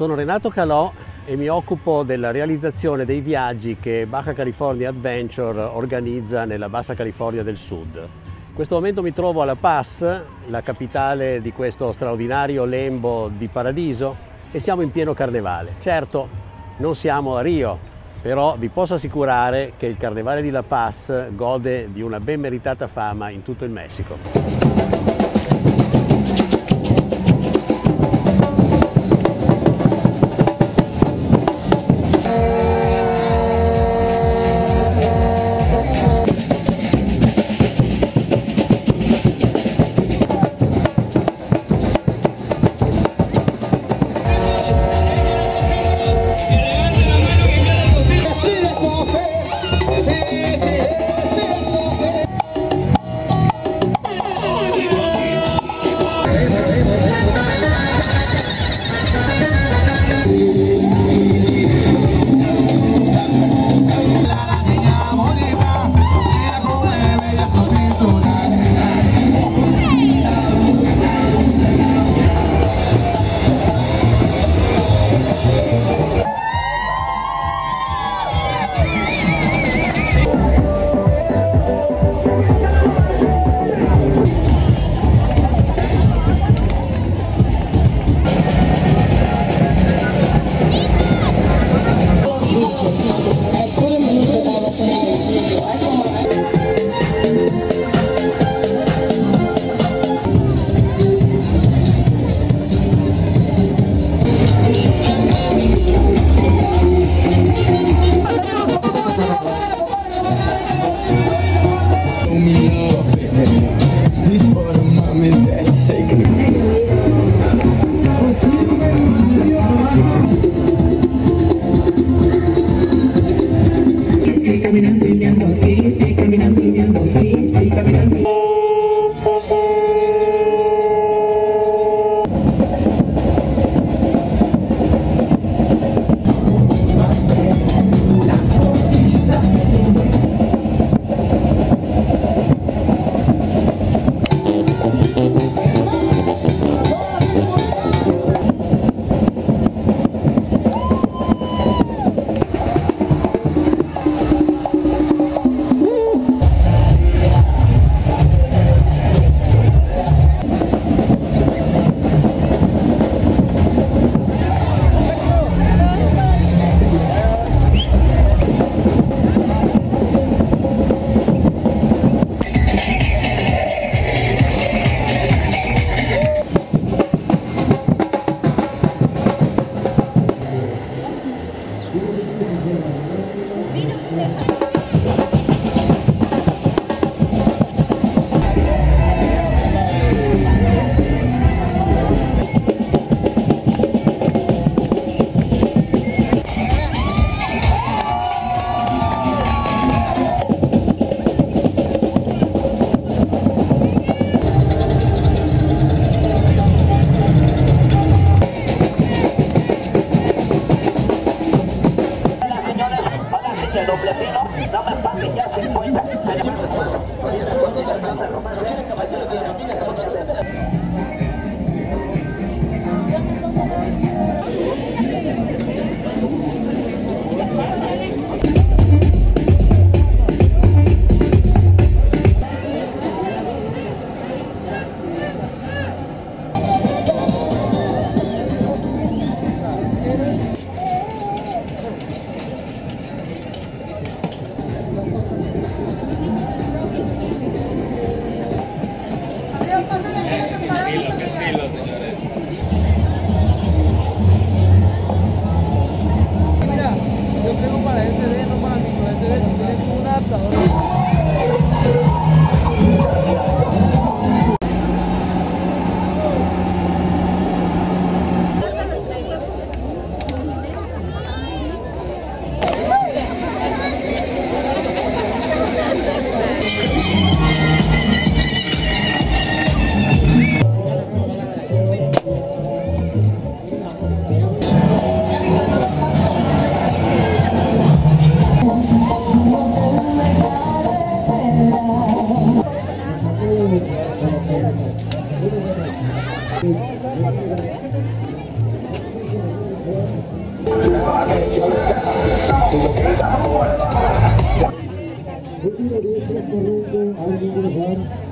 Sono Renato Calò e mi occupo della realizzazione dei viaggi che Baja California Adventure organizza nella Bassa California del Sud. In questo momento mi trovo a La Paz, la capitale di questo straordinario lembo di paradiso, e siamo in pieno carnevale. Certo, non siamo a Rio, però vi posso assicurare che il carnevale di La Paz gode di una ben meritata fama in tutto il Messico. Ritiro di questo corrente al microfono.